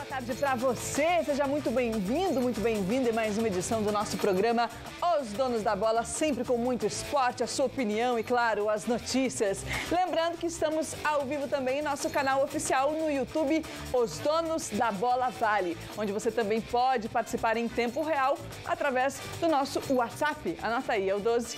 boa tarde para você. Seja muito bem-vindo, muito bem-vinda em mais uma edição do nosso programa Os Donos da Bola, sempre com muito esporte, a sua opinião e, claro, as notícias. Lembrando que estamos ao vivo também em nosso canal oficial no YouTube, Os Donos da Bola Vale, onde você também pode participar em tempo real através do nosso WhatsApp. Anota aí, é o 12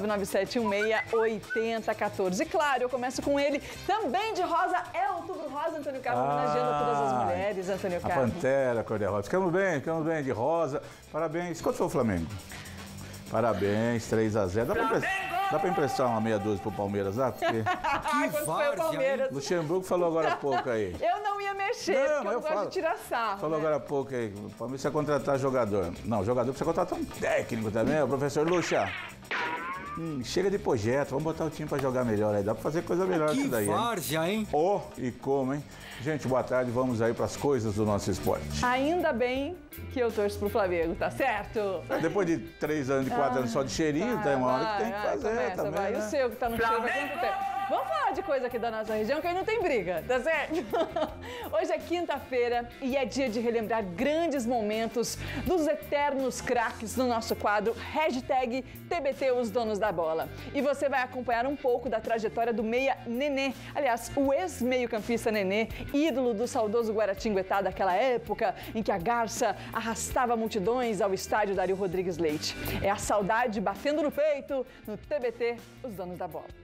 997168014. E claro, eu começo com ele, também de rosa, é Outubro Rosa, Antônio Carlos, homenageando todas as mulheres, Antônio Carlos. A Pantera, cor-de-rosa. Ficamos bem de rosa. Parabéns. Quanto foi o Flamengo? Parabéns, 3-0. Dá pra emprestar uma meia dúzia pro Palmeiras lá? Porque... Quando foi o Palmeiras. Luxemburgo falou agora há pouco aí. Eu não ia mexer, porque eu gosto de tirar sarro. Falou agora há pouco aí. O Palmeiras precisa contratar jogador. Não, jogador precisa contratar um técnico também. O professor Luxa. Chega de projeto, vamos botar o time pra jogar melhor aí. Dá pra fazer coisa melhor que daí. Que várzea, hein? Oh, e como, hein? Gente, boa tarde, vamos aí pras coisas do nosso esporte. Ainda bem que eu torço pro Flamengo, tá certo? Depois de 3 anos, 4 anos só de cheirinho, tem uma hora que tem que fazer começa, também, vai. né? E o seu que tá no cheiro há quanto tempo? Vamos falar de coisa aqui da nossa região, que aí não tem briga, tá certo? Hoje é quinta-feira e é dia de relembrar grandes momentos dos eternos craques no nosso quadro hashtag TBT Os Donos da Bola. E você vai acompanhar um pouco da trajetória do meia Nenê, aliás, o ex-meio-campista Nenê, ídolo do saudoso Guaratinguetá daquela época em que a Garça arrastava multidões ao estádio Dario Rodrigues Leite. É a saudade batendo no peito no TBT Os Donos da Bola.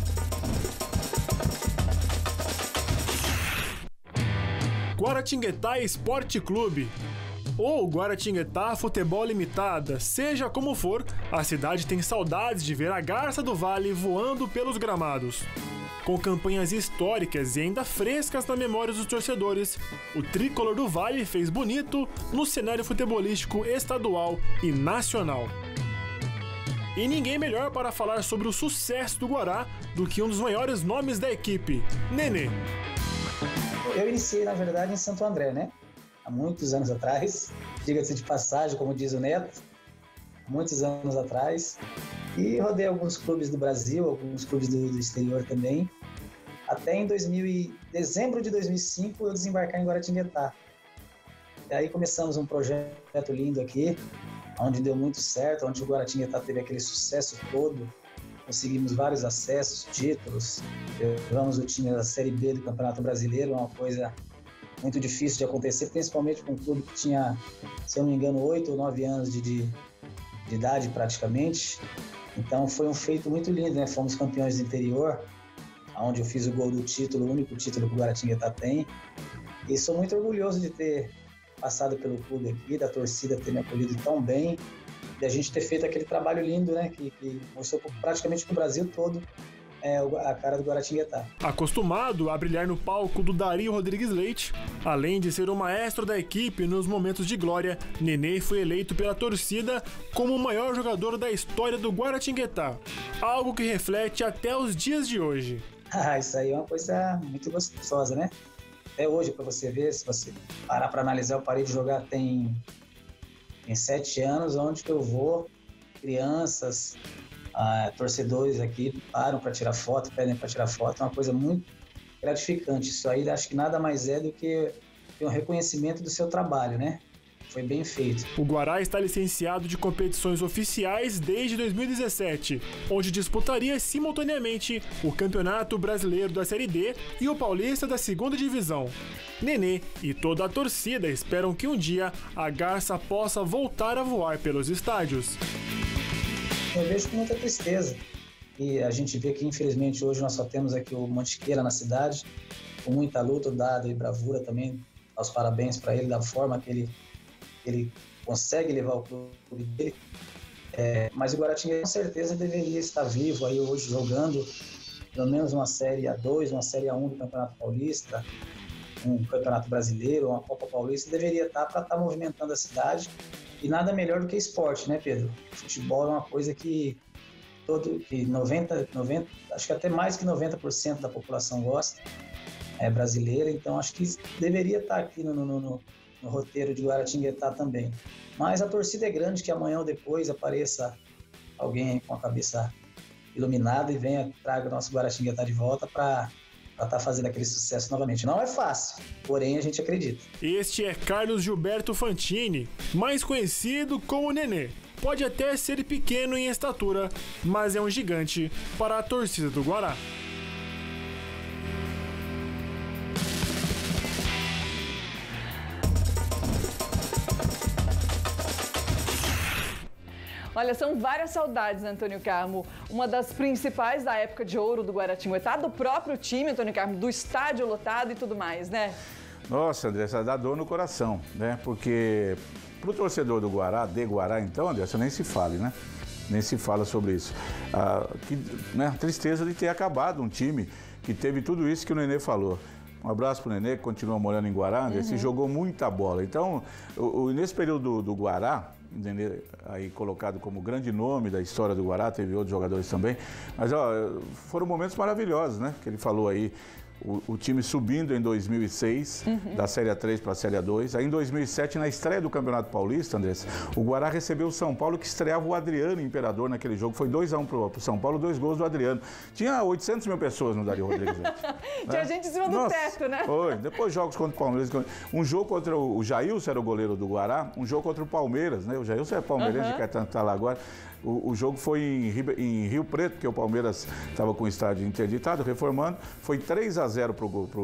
Guaratinguetá Esporte Clube ou Guaratinguetá Futebol Limitada, seja como for, a cidade tem saudades de ver a Garça do Vale voando pelos gramados. Com campanhas históricas e ainda frescas na memória dos torcedores, o tricolor do Vale fez bonito no cenário futebolístico estadual e nacional. E ninguém melhor para falar sobre o sucesso do Guará do que um dos maiores nomes da equipe, Nenê. Eu iniciei, na verdade, em Santo André, né? Há muitos anos atrás, diga-se de passagem, como diz o Neto, muitos anos atrás. E rodei alguns clubes do Brasil, alguns clubes do exterior também. Até em dezembro de 2005, eu desembarquei em Guaratinguetá. E aí começamos um projeto lindo aqui, onde deu muito certo, onde o Guaratinguetá teve aquele sucesso todo. Conseguimos vários acessos, títulos, levamos o time da Série B do Campeonato Brasileiro, uma coisa muito difícil de acontecer, principalmente com um clube que tinha, se eu não me engano, 8 ou 9 anos de idade praticamente. Então foi um feito muito lindo, né? Fomos campeões do interior, onde eu fiz o gol do título, o único título que o Guaratinguetá tem. E sou muito orgulhoso de ter passado pelo clube aqui, da torcida ter me acolhido tão bem, e a gente ter feito aquele trabalho lindo, né, que mostrou praticamente pro Brasil todo a cara do Guaratinguetá. Acostumado a brilhar no palco do Dario Rodrigues Leite, além de ser o maestro da equipe nos momentos de glória, Nenê foi eleito pela torcida como o maior jogador da história do Guaratinguetá, algo que reflete até os dias de hoje. Isso aí é uma coisa muito gostosa, né? Até hoje, para você ver, se você parar para analisar, eu parei de jogar tem 7 anos, onde que eu vou, crianças, torcedores aqui param para tirar foto, pedem para tirar foto, é uma coisa muito gratificante. Isso aí acho que nada mais é do que um reconhecimento do seu trabalho, né? Foi bem feito. O Guará está licenciado de competições oficiais desde 2017, onde disputaria simultaneamente o Campeonato Brasileiro da Série D e o Paulista da Segunda Divisão. Nenê e toda a torcida esperam que um dia a Garça possa voltar a voar pelos estádios. Eu vejo com muita tristeza. E a gente vê que, infelizmente, hoje nós só temos aqui o Mantiqueira na cidade, com muita luta, dado e bravura também. Aos parabéns para ele, da forma que ele consegue levar o clube dele. Mas o Guaratinguetá com certeza deveria estar vivo aí hoje jogando pelo menos uma Série A2, uma Série A1 do Campeonato Paulista, um Campeonato Brasileiro, uma Copa Paulista, deveria estar para estar movimentando a cidade. E nada melhor do que esporte, né, Pedro? Futebol é uma coisa que 90, acho que até mais que 90% da população gosta, brasileira, então acho que deveria estar aqui no roteiro de Guaratinguetá também. Mas a torcida é grande, que amanhã ou depois apareça alguém com a cabeça iluminada e venha, traga o nosso Guaratinguetá de volta para para estar fazendo aquele sucesso novamente. Não é fácil, porém a gente acredita. Este é Carlos Gilberto Fantini, mais conhecido como Nenê. Pode até ser pequeno em estatura, mas é um gigante para a torcida do Guará. Olha, são várias saudades, Antônio Carmo. Uma das principais da época de ouro do Guaratinguetá, do próprio time, Antônio Carmo, do estádio lotado e tudo mais, né? Nossa, André, isso dá dor no coração, né? Porque pro torcedor do Guará, de Guará, então, André, você nem se fale, né? Nem se fala sobre isso. A tristeza de ter acabado um time que teve tudo isso que o Nenê falou. Um abraço pro Nenê, que continua morando em Guará, André, se jogou muita bola. Então, nesse período do Guará, aí colocado como grande nome da história do Guará, teve outros jogadores também, mas foram momentos maravilhosos, né? Que ele falou aí, o time subindo em 2006, da Série A3 para a Série A2. Aí em 2007, na estreia do Campeonato Paulista, Andrés, o Guará recebeu o São Paulo, que estreava o Adriano Imperador naquele jogo. Foi 2-1 pro São Paulo, 2 gols do Adriano. Tinha 800 mil pessoas no Dario Rodrigues. Tinha gente em cima do teto, né? Foi. Depois jogos contra o Palmeiras. Um jogo contra o Jailson, era o goleiro do Guará. Um jogo contra o Palmeiras, né? O Jailson é palmeirense, de Caetano, tá lá agora. O jogo foi em Rio Preto, porque o Palmeiras estava com o estádio interditado, reformando. Foi 3-0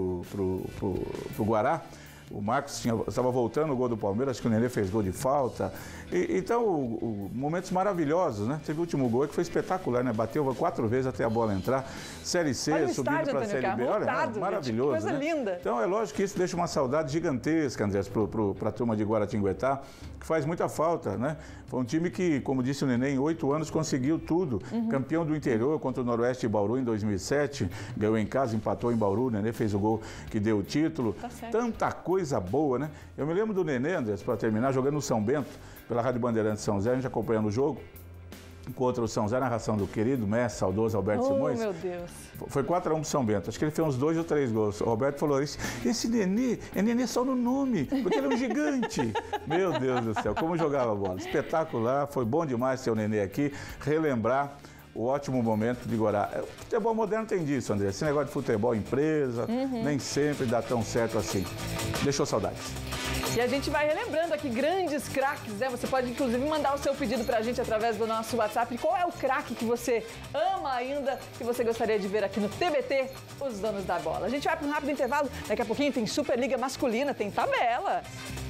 pro Guará. O Marcos estava voltando o gol do Palmeiras, acho que o Nenê fez gol de falta. Então, momentos maravilhosos, né? Teve o último gol que foi espetacular, né? Bateu 4 vezes até a bola entrar. Série C, subindo para a Série B. Olha, maravilhoso, coisa linda. Então, é lógico que isso deixa uma saudade gigantesca, André, para a turma de Guaratinguetá, que faz muita falta, né? Foi um time que, como disse o Nenê, em 8 anos conseguiu tudo. Campeão do interior contra o Noroeste de Bauru em 2007. Ganhou em casa, empatou em Bauru. O Nenê fez o gol que deu o título. Tá certo. Tanta coisa boa, né? Eu me lembro do Nenê, André, para terminar, jogando no São Bento, pela Rádio Bandeirantes São Zé, a gente acompanhando o jogo. Contra o São Zé, narração do querido mestre, saudoso Alberto Simões. Meu Deus. Foi 4-1 pro São Bento. Acho que ele fez uns 2 ou 3 gols. O Roberto falou, esse Nenê é Nenê só no nome, porque ele é um gigante. Meu Deus do céu, como jogava a bola. Espetacular, foi bom demais ter o Nenê aqui, relembrar o ótimo momento de Guará. O futebol moderno tem disso, André. Esse negócio de futebol empresa, nem sempre dá tão certo assim. Deixou saudades. E a gente vai relembrando aqui grandes craques, né? Você pode, inclusive, mandar o seu pedido pra gente através do nosso WhatsApp. Qual é o craque que você ama ainda, que você gostaria de ver aqui no TBT, os donos da bola? A gente vai para um rápido intervalo. Daqui a pouquinho tem Superliga Masculina, tem tabela.